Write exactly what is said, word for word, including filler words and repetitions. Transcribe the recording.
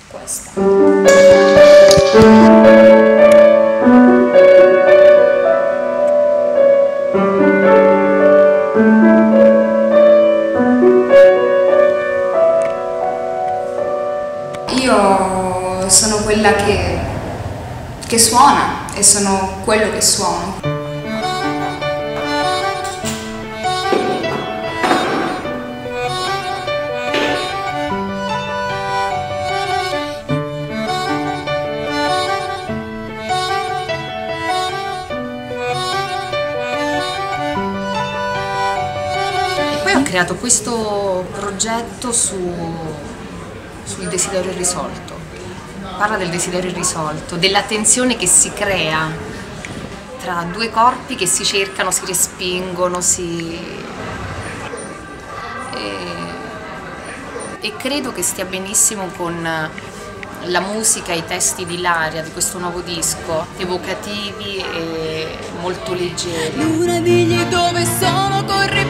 questa. Io sono quella che, che suona e sono quello che suono. Poi ho creato questo progetto su, sul desiderio irrisolto. Parla del desiderio irrisolto, della tensione che si crea tra due corpi che si cercano, si respingono, si... E, e credo che stia benissimo con la musica e i testi di Ilaria, di questo nuovo disco, evocativi e molto leggeri. Luna, digli dove sono, corri